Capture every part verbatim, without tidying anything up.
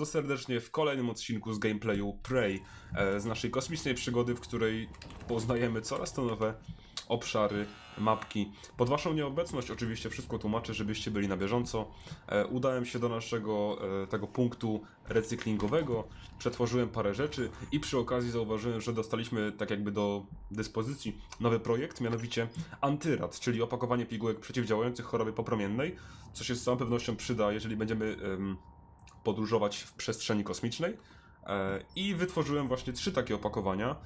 bardzo serdecznie w kolejnym odcinku z gameplayu Prey, z naszej kosmicznej przygody, w której poznajemy coraz to nowe obszary, mapki. Pod waszą nieobecność oczywiście wszystko tłumaczę, żebyście byli na bieżąco. Udałem się do naszego tego punktu recyklingowego, przetworzyłem parę rzeczy i przy okazji zauważyłem, że dostaliśmy tak jakby do dyspozycji nowy projekt, mianowicie Antyrad, czyli opakowanie pigułek przeciwdziałających chorobie popromiennej, co się z całą pewnością przyda, jeżeli będziemy um, podróżować w przestrzeni kosmicznej. I wytworzyłem właśnie trzy takie opakowania,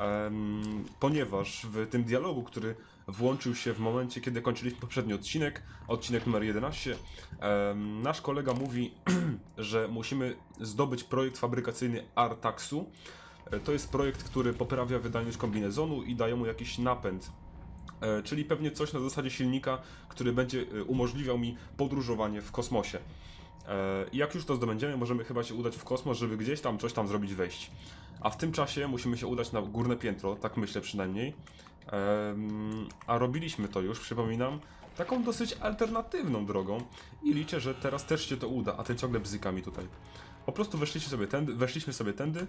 ponieważ w tym dialogu, który włączył się w momencie, kiedy kończyliśmy poprzedni odcinek, odcinek numer jedenaście, nasz kolega mówi, że musimy zdobyć projekt fabrykacyjny Artaxu. To jest projekt, który poprawia wydajność kombinezonu i daje mu jakiś napęd. Czyli pewnie coś na zasadzie silnika, który będzie umożliwiał mi podróżowanie w kosmosie. I jak już to zdobędziemy, możemy chyba się udać w kosmos, żeby gdzieś tam coś tam zrobić, wejść. A w tym czasie musimy się udać na górne piętro, tak myślę przynajmniej. A robiliśmy to już, przypominam, taką dosyć alternatywną drogą i liczę, że teraz też się to uda, a ten ciągle bzyka mi tutaj. Po prostu weszliśmy sobie tędy, weszliśmy sobie tędy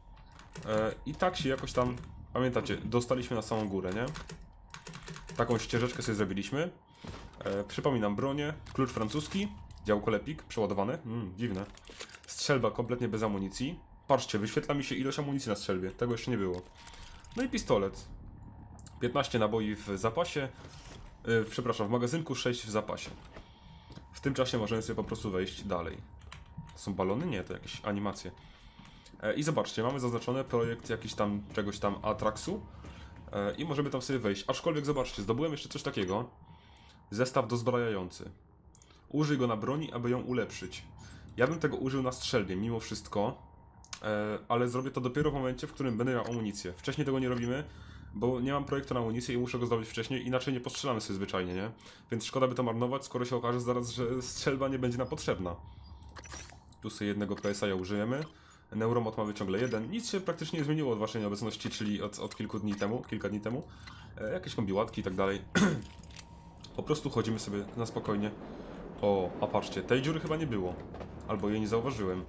i tak się jakoś tam, pamiętacie, dostaliśmy na samą górę, nie? Taką ścieżeczkę sobie zrobiliśmy. Przypominam, bronię, klucz francuski. Działko Lepik, przeładowane. Mm, dziwne. Strzelba kompletnie bez amunicji. Patrzcie, wyświetla mi się ilość amunicji na strzelbie. Tego jeszcze nie było. No i pistolet. piętnaście naboi w zapasie. Yy, przepraszam, w magazynku, sześć w zapasie. W tym czasie możemy sobie po prostu wejść dalej. Są balony? Nie, to jakieś animacje. Yy, I zobaczcie, mamy zaznaczony projekt jakiś tam, czegoś tam Atraxu. Yy, I możemy tam sobie wejść. Aczkolwiek zobaczcie, zdobyłem jeszcze coś takiego. Zestaw dozbrajający. Użyj go na broni, aby ją ulepszyć. Ja bym tego użył na strzelbie, mimo wszystko, e, ale zrobię to dopiero w momencie, w którym będę miał amunicję. Wcześniej tego nie robimy, bo nie mam projektu na amunicję i muszę go zdobyć wcześniej, inaczej nie postrzelamy sobie zwyczajnie, nie? Więc szkoda by to marnować, skoro się okaże zaraz, że strzelba nie będzie nam potrzebna. Tu sobie jednego P S A użyjemy. Neuromod mamy ciągle jeden. Nic się praktycznie nie zmieniło od waszej nieobecności, czyli od, od kilku dni temu, kilka dni temu. E, jakieś kombiłatki i tak dalej. Po prostu chodzimy sobie na spokojnie. O, a patrzcie, tej dziury chyba nie było. Albo jej nie zauważyłem.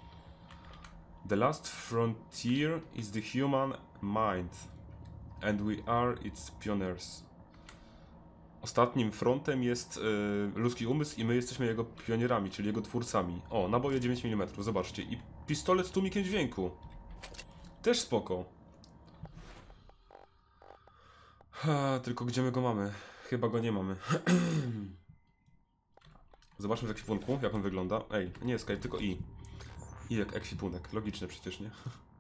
The last frontier is the human mind. And we are its pioneers. Ostatnim frontem jest yy, ludzki umysł i my jesteśmy jego pionierami, czyli jego twórcami. O, naboje dziewięć milimetrów, zobaczcie. I pistolet z tłumikiem dźwięku. Też spoko. Ha, tylko gdzie my go mamy? Chyba go nie mamy. Zobaczmy w ekwipunku, jak on wygląda. Ej, nie Skype, tylko I. I jak ekwipunek. Logiczne przecież, nie?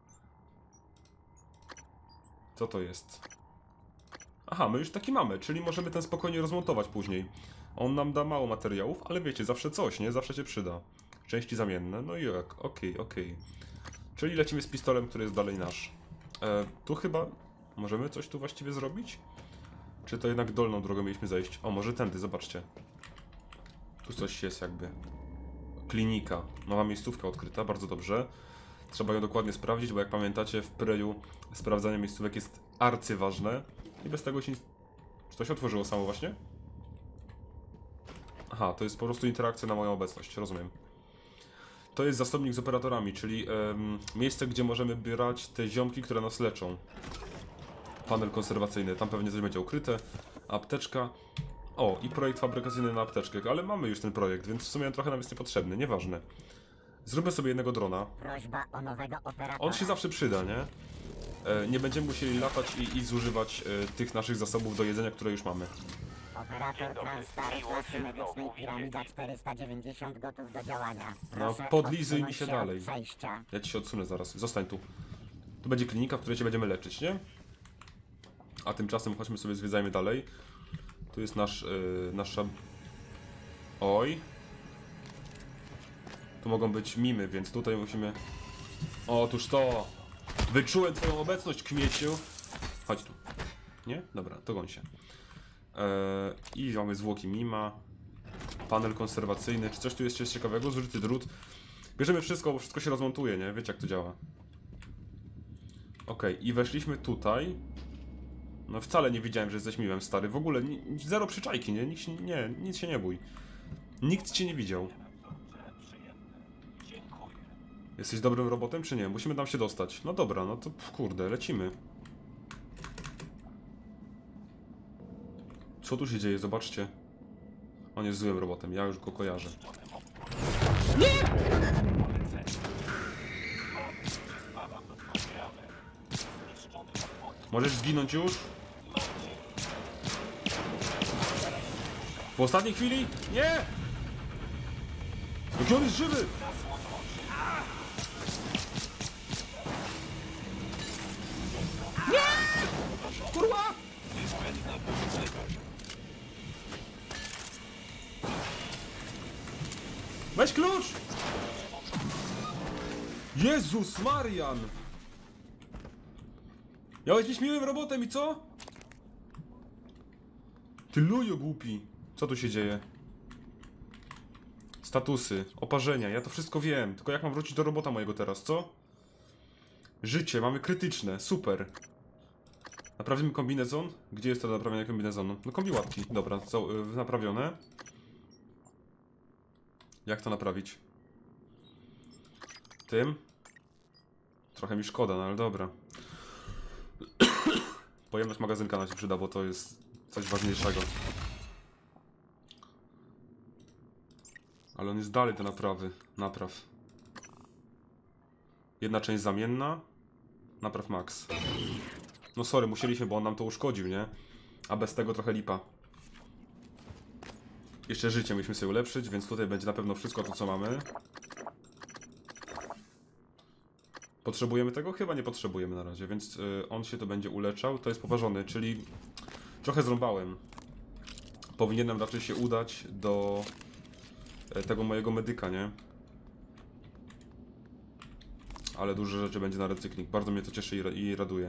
Co to jest? Aha, my już taki mamy, czyli możemy ten spokojnie rozmontować później. On nam da mało materiałów, ale wiecie, zawsze coś, nie? Zawsze się przyda. Części zamienne, no i jak, okej, okay, okej. Okay. Czyli lecimy z pistolem, który jest dalej nasz. E, tu chyba możemy coś tu właściwie zrobić? Czy to jednak dolną drogą mieliśmy zejść? O, może tędy, zobaczcie. Tu coś jest jakby. Klinika. Nowa miejscówka odkryta, bardzo dobrze. Trzeba ją dokładnie sprawdzić, bo jak pamiętacie, w Preju sprawdzanie miejscówek jest arcyważne. I bez tego się nic... Czy to się otworzyło samo właśnie? Aha, to jest po prostu interakcja na moją obecność, rozumiem. To jest zasobnik z operatorami, czyli um, miejsce, gdzie możemy brać te ziomki, które nas leczą. Panel konserwacyjny, tam pewnie coś będzie ukryte. Apteczka. O, i projekt fabrykacyjny na apteczkę, ale mamy już ten projekt, więc w sumie on trochę nam jest niepotrzebny, nieważne. Zróbmy sobie jednego drona. Prośba o nowego operatora. On się zawsze przyda, nie? E, nie będziemy musieli latać i, i zużywać e, tych naszych zasobów do jedzenia, które już mamy. Operator Transtar klasy medycznej Piramida czterysta dziewięćdziesiąt gotów do działania. No, Proszę podlizuj mi odsunąć się od dalej. przejścia. Ja ci się odsunę zaraz, zostań tu. Tu będzie klinika, w której się będziemy leczyć, nie? A tymczasem chodźmy sobie, zwiedzajmy dalej. Tu jest nasz, yy, nasza... Oj. Tu mogą być mimy, więc tutaj musimy... Otóż to! Wyczułem twoją obecność, kmieciu! Chodź tu. Nie? Dobra, to goń się. Eee, I mamy zwłoki mima. Panel konserwacyjny. Czy coś tu jeszcze jest ciekawego? Zużyty drut. Bierzemy wszystko, bo wszystko się rozmontuje, nie? Wiecie, jak to działa. Okej, okay, i weszliśmy tutaj. No wcale nie wiedziałem, że jesteś miłem, stary. W ogóle ni zero przyczajki, nie? Nic, nie? Nic się nie bój. Nikt cię nie widział. Jesteś dobrym robotem, czy nie? Musimy tam się dostać. No dobra, no to kurde, lecimy. Co tu się dzieje? Zobaczcie. On jest złym robotem, ja już go kojarzę. Nie! Możesz zginąć już? W ostatniej chwili? Nie! Jaki on jest żywy! Nie! Kurwa! Weź klucz! Jezus Marian! Miałeś być miłym robotem i co? Ty lujo głupi. Co tu się dzieje? Statusy, oparzenia, ja to wszystko wiem. Tylko jak mam wrócić do robota mojego teraz, co? Życie, mamy krytyczne, super. Naprawimy kombinezon? Gdzie jest to do naprawienia kombinezonu? No kombi łapki, dobra, co, yy, naprawione. Jak to naprawić? Tym? Trochę mi szkoda, no ale dobra. Pojemność magazynka nam się przyda, bo to jest coś ważniejszego. Ale on jest dalej do naprawy. Napraw. Jedna część zamienna. Napraw max. No sorry, musieliśmy, bo on nam to uszkodził, nie? A bez tego trochę lipa. Jeszcze życie musimy sobie ulepszyć, więc tutaj będzie na pewno wszystko to, co mamy. Potrzebujemy tego? Chyba nie potrzebujemy na razie, więc y, on się to będzie uleczał. To jest poważony, czyli trochę zrąbałem. Powinienem raczej się udać do y, tego mojego medyka, nie? Ale dużo rzeczy będzie na recykling. Bardzo mnie to cieszy i, ra i raduje.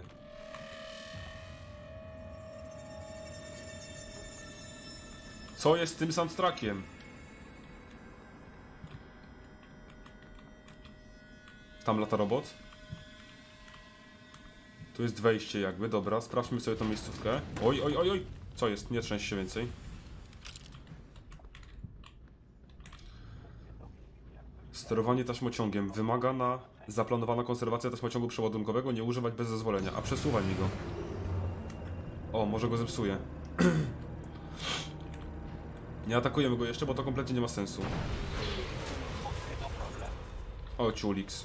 Co jest z tym soundtrackiem? Tam lata robot. Tu jest wejście jakby, dobra, sprawdźmy sobie tą miejscówkę. Oj, oj, oj, oj! Co jest? Nie trzęść się więcej. Sterowanie taśmociągiem. Wymagana zaplanowana konserwacja taśmociągu przeładunkowego. Nie używać bez zezwolenia. A przesuwaj mi go. O, może go zepsuję. Nie atakujemy go jeszcze, bo to kompletnie nie ma sensu. O, ciulix.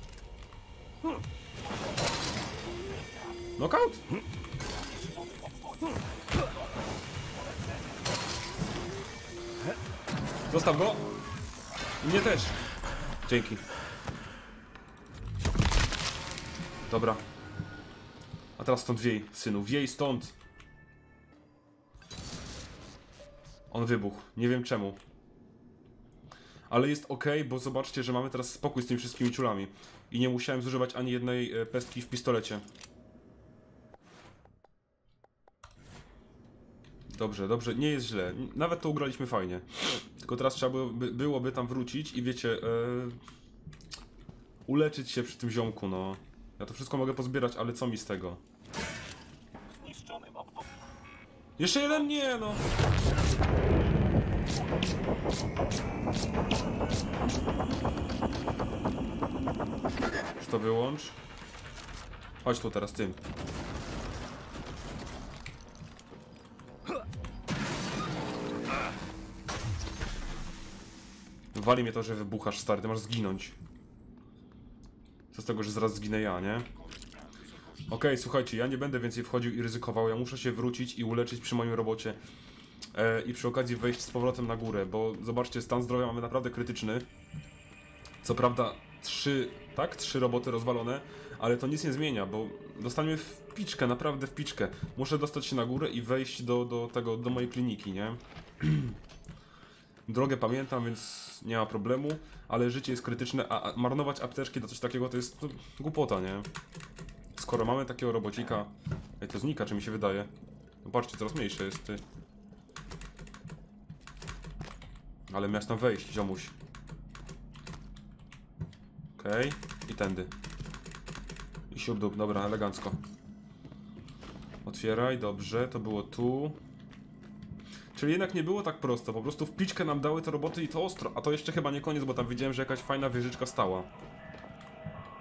Knockout? Zostaw go. I mnie też. Dzięki. Dobra. A teraz stąd wiej, synu. Wiej stąd. On wybuchł. Nie wiem czemu. Ale jest ok, bo zobaczcie, że mamy teraz spokój z tymi wszystkimi ciulami. I nie musiałem zużywać ani jednej pestki w pistolecie. Dobrze, dobrze, nie jest źle. Nawet to ugraliśmy fajnie. Tylko teraz trzeba byłoby, byłoby tam wrócić i wiecie, yy, uleczyć się przy tym ziomku, no. Ja to wszystko mogę pozbierać, ale co mi z tego? Jeszcze jeden? Nie, no. Już to wyłącz. Chodź tu teraz tym. Wali mnie to, że wybuchasz, stary, ty masz zginąć. Co z tego, że zaraz zginę ja, nie? Okej, okay, słuchajcie, ja nie będę więcej wchodził i ryzykował, ja muszę się wrócić i uleczyć przy moim robocie. E, I przy okazji wejść z powrotem na górę, bo zobaczcie, stan zdrowia mamy naprawdę krytyczny. Co prawda trzy, tak? Trzy roboty rozwalone, ale to nic nie zmienia, bo dostaniemy w piczkę, naprawdę w piczkę. Muszę dostać się na górę i wejść do, do tego, do mojej kliniki, nie? Drogę pamiętam, więc nie ma problemu, ale życie jest krytyczne, a marnować apteczki do coś takiego to jest no, głupota, nie? Skoro mamy takiego robocika... Ej, to znika, czy mi się wydaje? No patrzcie, coraz mniejsze jest, ty. Ale miałeś tam wejść, ziomuś. Okej, okay. I tędy. I siubdup, dobra, elegancko. Otwieraj, dobrze, to było tu. Czyli jednak nie było tak prosto, po prostu w piczkę nam dały te roboty i to ostro. A to jeszcze chyba nie koniec, bo tam widziałem, że jakaś fajna wieżyczka stała.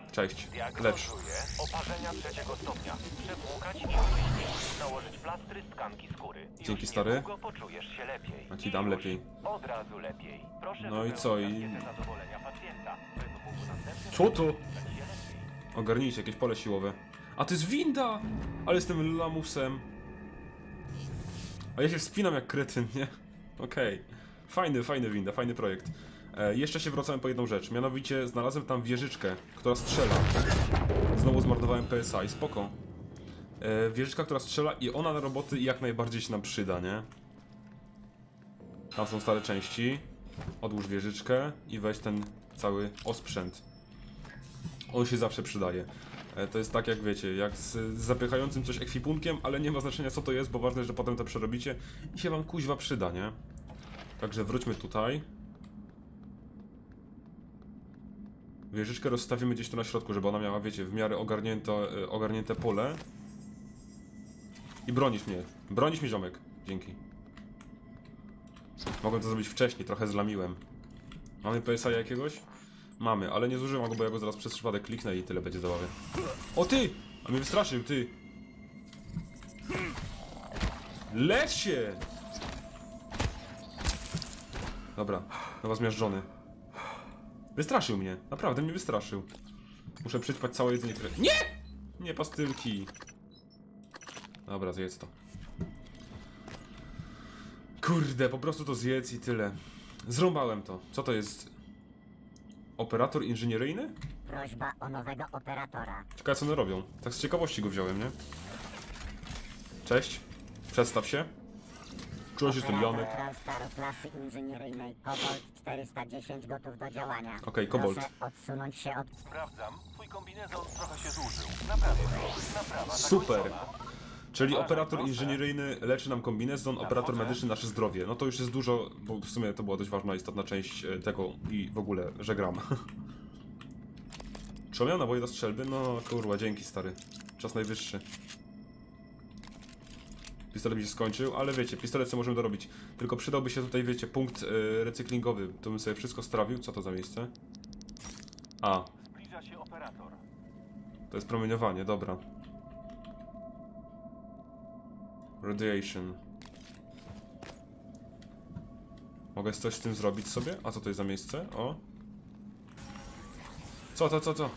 Cześć. Lecz. Diagnozuję oparzenia trzeciego stopnia. Przepłukać i oczyścić. Nałożyć plastry z tkanki skóry. Dzięki, Już stary. niedługo poczujesz się lepiej. A ci I dam już lepiej. Od razu lepiej. Proszę No i wypełnić co, i- ankietę zadowolenia pacjenta, żeby mógł następnym Co to? razem czuć się lepiej. Ogarnijcie jakieś pole siłowe. A to jest winda! Ale jestem lamusem. A ja się wspinam jak kretyn, nie? Okej. Fajny, fajny winda, fajny projekt. E, jeszcze się wracałem po jedną rzecz. Mianowicie znalazłem tam wieżyczkę, która strzela. Znowu zmarnowałem P S A i spoko. E, wieżyczka, która strzela i ona na roboty jak najbardziej się nam przyda, nie? Tam są stare części. Odłóż wieżyczkę i weź ten cały osprzęt. On się zawsze przydaje. E, To jest tak jak wiecie, jak z, z zapychającym coś ekwipunkiem, ale nie ma znaczenia co to jest, bo ważne, że potem to przerobicie i się wam kuźwa przyda, nie? Także wróćmy tutaj. Wieżyczkę rozstawimy gdzieś tu na środku, żeby ona miała, wiecie, w miarę ogarnięte, e, ogarnięte pole. I bronisz mnie. Bronisz mnie, ziomek. Dzięki. Mogłem to zrobić wcześniej, trochę zlamiłem. Mamy P S A jakiegoś? Mamy, ale nie zużywam go, bo ja go zaraz przez przypadek kliknę i tyle będzie zabawy. O ty! A mnie wystraszył, ty! Leć się! Dobra, nowa zmiażdżony. Wystraszył mnie, naprawdę mnie wystraszył. Muszę przećpać całe jedzenie, które... Nie! Nie pastylki. Dobra, zjedz to. Kurde, po prostu to zjedz i tyle. Zrąbałem to. Co to jest? Operator inżynieryjny? Prośba o nowego operatora. Ciekawe co one robią. Tak z ciekawości go wziąłem, nie? Cześć. Przedstaw się. Czułem się jestem Jonek. Transtaru klasy inżynieryjnej Kobold czterysta dziesięć gotów do działania. Okej, Kobold. Proszę odsunąć się od... Sprawdzam. Twój kombinezon trochę się zużył. Naprawię to. Naprawa Super. zakończona. Czyli operator inżynieryjny leczy nam kombinezon, operator medyczny nasze zdrowie. No to już jest dużo, bo w sumie to była dość ważna, istotna część e, tego i w ogóle, że gram. Czy on miał naboje do strzelby? No kurwa, dzięki stary. Czas najwyższy. Pistolet mi się skończył, ale wiecie, pistolet co możemy dorobić. Tylko przydałby się tutaj, wiecie, punkt e, recyklingowy. To bym sobie wszystko strawił. Co to za miejsce? A, Zbliża się operator. to jest promieniowanie, dobra. Radiation. Mogę coś z tym zrobić sobie? A co to jest za miejsce? O! Co to, co to?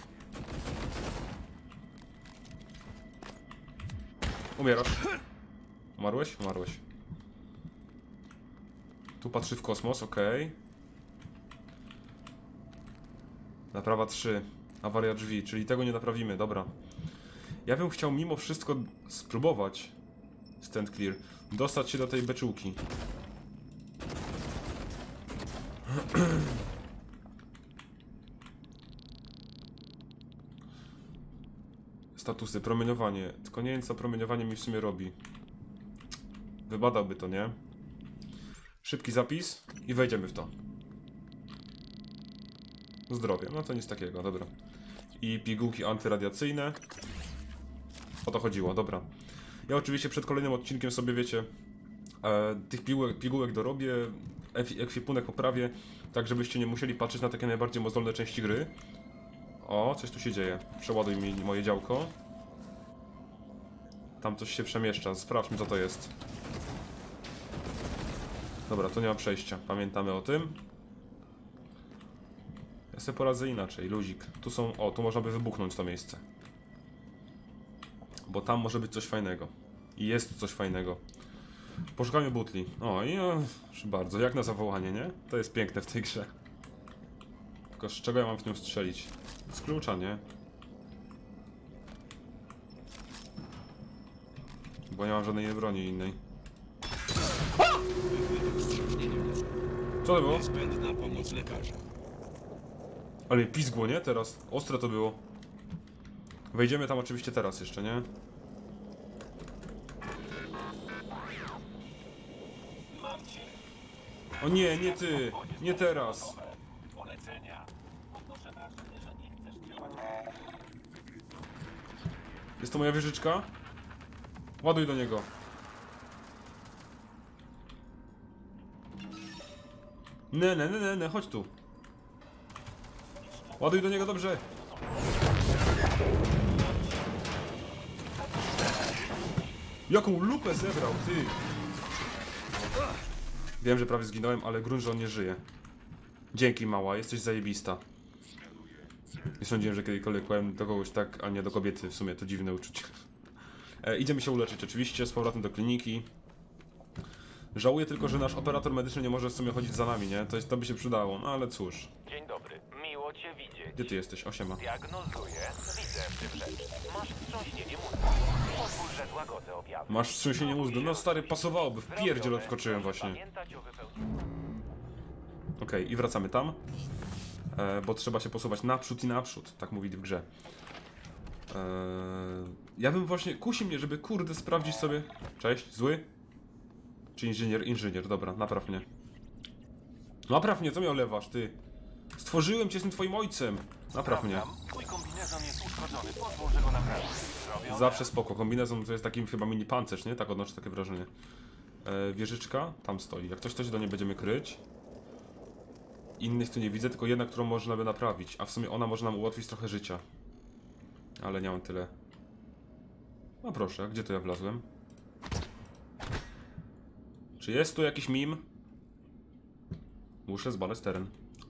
Umierasz. Umarłeś? Umarłeś. Tu patrzy w kosmos, okej. Okay. Naprawa trzy. Awaria drzwi, czyli tego nie naprawimy, dobra. Ja bym chciał mimo wszystko spróbować stand clear, dostać się do tej beczułki. Statusy, promieniowanie. Tylko nie wiem co promieniowanie mi w sumie robi. Wybadałby to, nie? Szybki zapis i wejdziemy w to. Zdrowie, no to nic takiego, dobra. I pigułki antyradiacyjne. O to chodziło, dobra. Ja oczywiście przed kolejnym odcinkiem sobie, wiecie, e, tych pigułek, pigułek dorobię, ekwipunek poprawię, tak żebyście nie musieli patrzeć na takie najbardziej mozolne części gry. O, coś tu się dzieje. Przeładuj mi moje działko. Tam coś się przemieszcza, sprawdźmy co to jest. Dobra, tu nie ma przejścia, pamiętamy o tym. Ja sobie poradzę inaczej, luzik. Tu są, o, tu można by wybuchnąć to miejsce. Bo tam może być coś fajnego. I jest tu coś fajnego. Poszukajmy butli. O, i o, proszę bardzo, jak na zawołanie, nie? To jest piękne w tej grze. Tylko z czego ja mam w nią strzelić? Z klucza, nie? Bo nie mam żadnej broni innej. A! Co to było? Niezbędna pomoc lekarza. Ale pizgło, nie? Teraz. Ostre to było. Wejdziemy tam oczywiście teraz jeszcze, nie? O nie, nie ty! Nie teraz! Jest to moja wieżyczka? Ładuj do niego. Ne, ne, ne, ne, ne, chodź tu. Ładuj do niego, dobrze. Jaką lupę zebrał, ty! Wiem, że prawie zginąłem, ale grunt, że on nie żyje. Dzięki, mała, jesteś zajebista. Nie sądziłem, że kiedykolwiek powiem do kogoś tak, a nie do kobiety. W sumie to dziwne uczucie. E, idziemy się uleczyć oczywiście, z powrotem do kliniki. Żałuję tylko, że nasz operator medyczny nie może w sumie chodzić za nami, nie? To, jest, to by się przydało, no ale cóż. Dzień dobry, miło cię widzieć. Gdzie ty jesteś? Osiema. Diagnozuję, widzę w tym rzecz. Masz wstrząśnienie mózgu. Pozwól, że złagodzę objawy. Masz wstrząsienie mózgu. No stary, pasowałoby. W pierdziel odskoczyłem właśnie. Pamiętać o wypełnieniu. Okej, okay, i wracamy tam. E, bo trzeba się posuwać naprzód i naprzód, tak mówili w grze. E, ja bym właśnie... Kusi mnie, żeby kurde sprawdzić sobie... Cześć, zły? Czy inżynier? Inżynier, dobra, napraw mnie. Napraw mnie, co mnie olewasz, ty? Stworzyłem cię, jestem twoim ojcem. Napraw mnie. Twój kombinezon jest uszkodzony, pozwól, że go naprawię. Zrobione. Zawsze spoko. Kombinezon to jest takim chyba mini pancerz, nie? Tak odnoszę takie wrażenie. E, wieżyczka tam stoi. Jak coś, to się do niej będziemy kryć. Innych tu nie widzę, tylko jedna, którą można by naprawić. A w sumie ona może nam ułatwić trochę życia. Ale nie mam tyle. No proszę, gdzie to ja wlazłem? Czy jest tu jakiś mim? Muszę zbadać teren.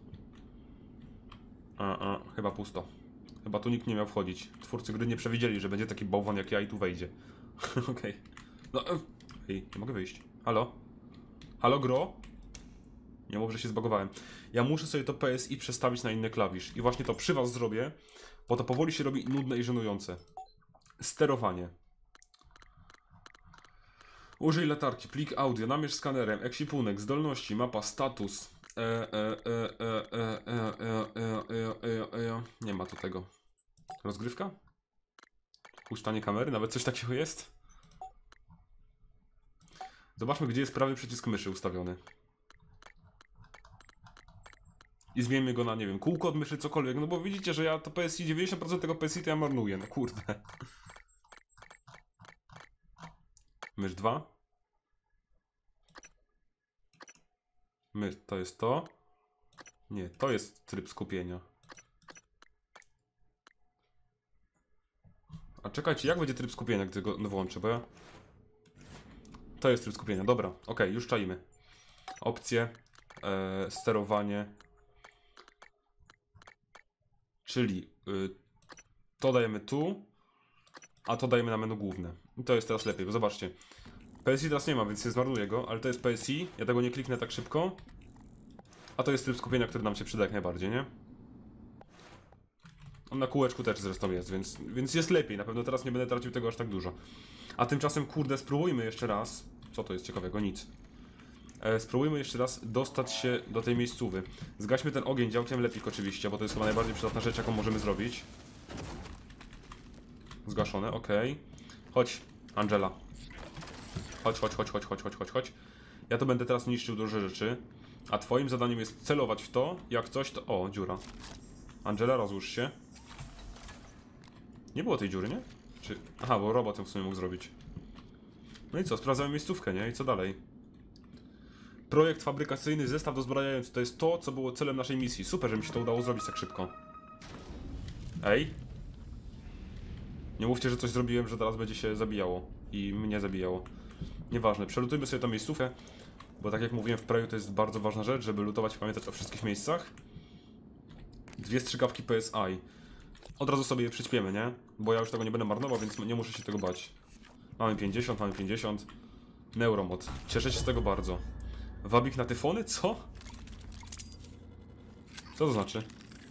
A, a, chyba pusto. Chyba tu nikt nie miał wchodzić. Twórcy gry nie przewidzieli, że będzie taki bałwan jak ja i tu wejdzie. Okej. Okay. No, ej, nie mogę wyjść. Halo? Halo, gro? Nie mów, że się zbagowałem. Ja muszę sobie to P S I przestawić na inny klawisz. I właśnie to przy was zrobię, bo to powoli się robi nudne i żenujące. Sterowanie. Użyj latarki, plik audio, namierz skanerem, ekwipunek, zdolności, mapa, status. E, e, e, e, e, e, e, e, e, e. Nie ma tu tego. Rozgrywka? Puszczanie kamery, nawet coś takiego jest? Zobaczmy, gdzie jest prawy przycisk myszy ustawiony. I zmieńmy go na, nie wiem, kółko od myszy, cokolwiek, no bo widzicie, że ja to P S I, dziewięćdziesiąt procent tego P S I to ja marnuję, no kurde. Mysz dwa. My, to jest to. Nie, to jest tryb skupienia. A czekajcie, jak będzie tryb skupienia, gdy go włączę, bo ja... To jest tryb skupienia, dobra, okej, okay, już czajmy. Opcje, e, sterowanie. Czyli y, to dajemy tu, a to dajemy na menu główne. I to jest teraz lepiej, bo zobaczcie. P S I teraz nie ma, więc nie zmarnuję go, ale to jest P S I, ja tego nie kliknę tak szybko. A to jest tryb skupienia, który nam się przyda jak najbardziej, nie? On na kółeczku też zresztą jest, więc, więc jest lepiej, na pewno teraz nie będę tracił tego aż tak dużo. A tymczasem, kurde, spróbujmy jeszcze raz. Co to jest ciekawego? Nic. E, spróbujmy jeszcze raz dostać się do tej miejscówy. Zgaśmy ten ogień działkiem lepik oczywiście, bo to jest chyba najbardziej przydatna rzecz, jaką możemy zrobić. Zgaszone, okej. Okay. Chodź, Angela. Chodź, chodź, chodź, chodź, chodź, chodź, chodź, chodź. Ja to będę teraz niszczył duże rzeczy. A twoim zadaniem jest celować w to, jak coś to... O, dziura. Angela, rozłóż się. Nie było tej dziury, nie? Czy... Aha, bo robot ją w sumie mógł zrobić. No i co, sprawdzamy miejscówkę, nie? I co dalej? Projekt fabrykacyjny, zestaw dozbrajający. To jest to, co było celem naszej misji. Super, że mi się to udało zrobić tak szybko. Ej. Nie mówcie, że coś zrobiłem, że teraz będzie się zabijało. I mnie zabijało. Nieważne, przelutujmy sobie tą miejscówkę. Bo tak jak mówiłem w Preju, to jest bardzo ważna rzecz, żeby lutować i pamiętać o wszystkich miejscach. Dwie strzykawki P S I. Od razu sobie je przyćpiemy, nie? Bo ja już tego nie będę marnował, więc nie muszę się tego bać. Mamy pięćdziesiąt, mamy pięćdziesiąt. Neuromod. Cieszę się z tego bardzo. Wabik na tyfony? Co? Co to znaczy?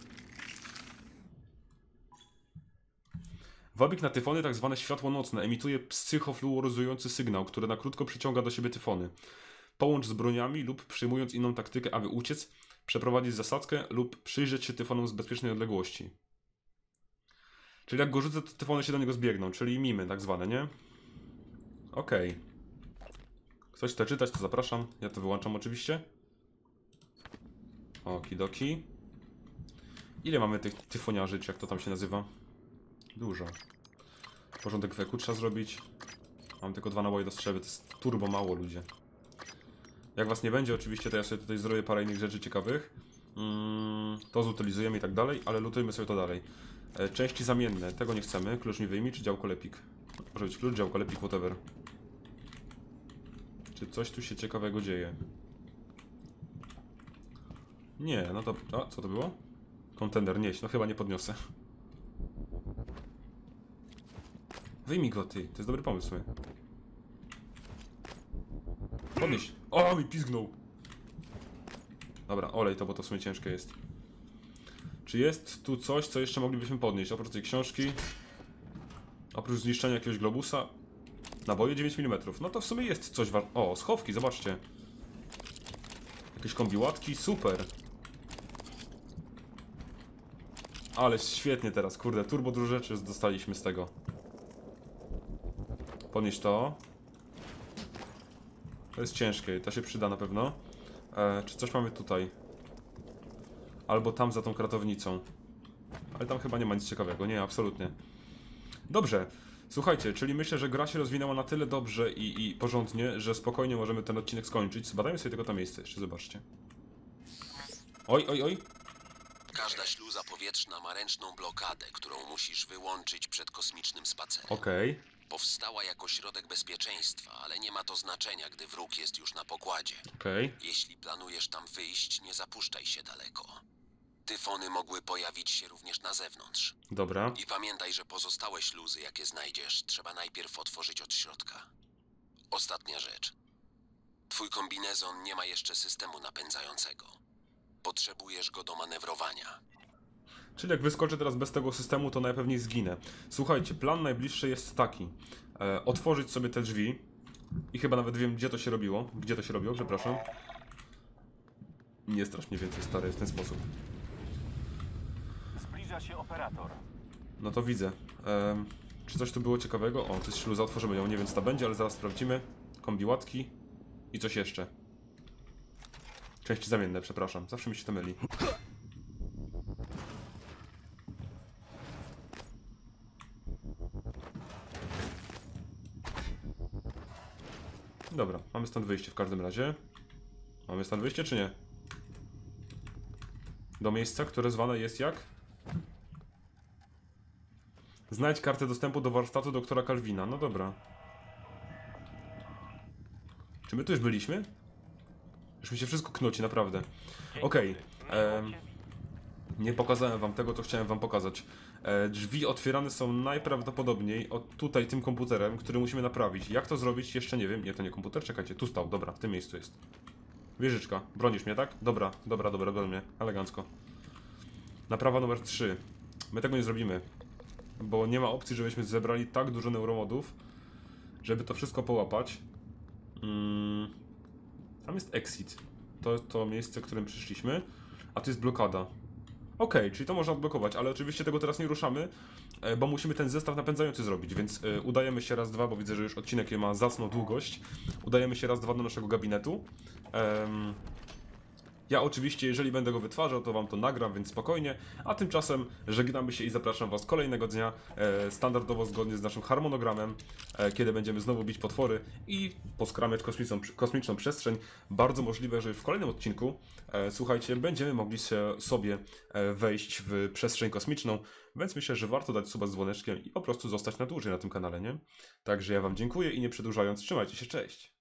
Wabik na tyfony, tak zwane światło nocne, emituje psychofluoryzujący sygnał, który na krótko przyciąga do siebie tyfony. Połącz z broniami lub przyjmując inną taktykę, aby uciec, przeprowadzić zasadzkę lub przyjrzeć się tyfonom z bezpiecznej odległości. Czyli jak go rzucę, to tyfony się do niego zbiegną, czyli mimy tak zwane, nie? Okej. Okay. Ktoś chce czytać, to zapraszam. Ja to wyłączam oczywiście. Okidoki. Ile mamy tych tyfoniarzy, czy jak to tam się nazywa? Dużo. Porządek w eku trzeba zrobić. Mam tylko dwa naboje do strzelby, to jest turbo mało, ludzie. Jak was nie będzie oczywiście, to ja sobie tutaj zrobię parę innych rzeczy ciekawych. Mm, to zutylizujemy i tak dalej, ale lutujmy sobie to dalej. E, części zamienne, tego nie chcemy. Klucz mi wyjmij, czy działko lepik? Może być klucz, działko lepik, whatever. Czy coś tu się ciekawego dzieje? Nie, no to... A, co to było? Kontender, nieś, no chyba nie podniosę. Wyjmij go, ty, to jest dobry pomysł. Podnieś. O, mi pizgnął. Dobra, olej to, bo to w sumie ciężkie jest. Czy jest tu coś, co jeszcze moglibyśmy podnieść? Oprócz tej książki, oprócz zniszczenia jakiegoś globusa. Naboje dziewięć milimetrów. No to w sumie jest coś war... O, schowki, zobaczcie. Jakieś kombiłatki, super. Ale świetnie teraz, kurde, turbo dużo rzeczy dostaliśmy z tego. Podnieść to. To jest ciężkie, to się przyda na pewno. E, czy coś mamy tutaj? Albo tam za tą kratownicą. Ale tam chyba nie ma nic ciekawego, nie, absolutnie. Dobrze, słuchajcie, czyli myślę, że gra się rozwinęła na tyle dobrze i, i porządnie, że spokojnie możemy ten odcinek skończyć. Zbadajmy sobie tylko to miejsce jeszcze, zobaczcie. Oj, oj, oj. Każda śluza powietrzna ma ręczną blokadę, którą musisz wyłączyć przed kosmicznym spacerem. Okej. Powstała jako środek bezpieczeństwa, ale nie ma to znaczenia, gdy wróg jest już na pokładzie. Okej. Jeśli planujesz tam wyjść, nie zapuszczaj się daleko. Tyfony mogły pojawić się również na zewnątrz. Dobra. I pamiętaj, że pozostałe śluzy, jakie znajdziesz, trzeba najpierw otworzyć od środka. Ostatnia rzecz. Twój kombinezon nie ma jeszcze systemu napędzającego. Potrzebujesz go do manewrowania. Czyli jak wyskoczę teraz bez tego systemu, to najpewniej zginę. Słuchajcie, plan najbliższy jest taki. E, otworzyć sobie te drzwi. I chyba nawet wiem, gdzie to się robiło. Gdzie to się robiło, przepraszam. Nie strasz mniej więcej, stary, w ten sposób. Zbliża się operator. No to widzę. E, czy coś tu było ciekawego? O, to jest śluza, otworzymy ją. Nie wiem, co to będzie, ale zaraz sprawdzimy. Kombiłatki. I coś jeszcze. Części zamienne, przepraszam. Zawsze mi się to myli. Dobra, mamy stąd wyjście w każdym razie. Mamy stąd wyjście, czy nie? Do miejsca, które zwane jest jak? Znajdź kartę dostępu do warsztatu doktora Calvina. No dobra. Czy my tu już byliśmy? Już mi się wszystko knoci, naprawdę. Okej. Okay. Nie pokazałem wam tego, co chciałem wam pokazać. E, drzwi otwierane są najprawdopodobniej od tutaj tym komputerem, który musimy naprawić. Jak to zrobić? Jeszcze nie wiem. Nie, to nie komputer, czekajcie. Tu stał, dobra, w tym miejscu jest. Wieżyczka. Bronisz mnie, tak? Dobra, dobra, dobra, broń mnie. Elegancko. Naprawa numer trzy. My tego nie zrobimy. Bo nie ma opcji, żebyśmy zebrali tak dużo neuromodów, żeby to wszystko połapać. Mm. Tam jest exit. To jest to miejsce, w którym przyszliśmy. A tu jest blokada. Okej, okay, czyli to można odblokować, ale oczywiście tego teraz nie ruszamy, bo musimy ten zestaw napędzający zrobić, więc udajemy się raz, dwa, bo widzę, że już odcinek ma zacną długość. Udajemy się raz, dwa do naszego gabinetu. Um, ja oczywiście, jeżeli będę go wytwarzał, to wam to nagram, więc spokojnie. A tymczasem żegnamy się i zapraszam was kolejnego dnia, e, standardowo zgodnie z naszym harmonogramem, e, kiedy będziemy znowu bić potwory i poskramiać kosmiczną, kosmiczną przestrzeń. Bardzo możliwe, że w kolejnym odcinku, e, słuchajcie, będziemy mogli się, sobie e, wejść w przestrzeń kosmiczną, więc myślę, że warto dać suba z dzwoneczkiem i po prostu zostać na dłużej na tym kanale, nie? Także ja wam dziękuję i nie przedłużając, trzymajcie się, cześć!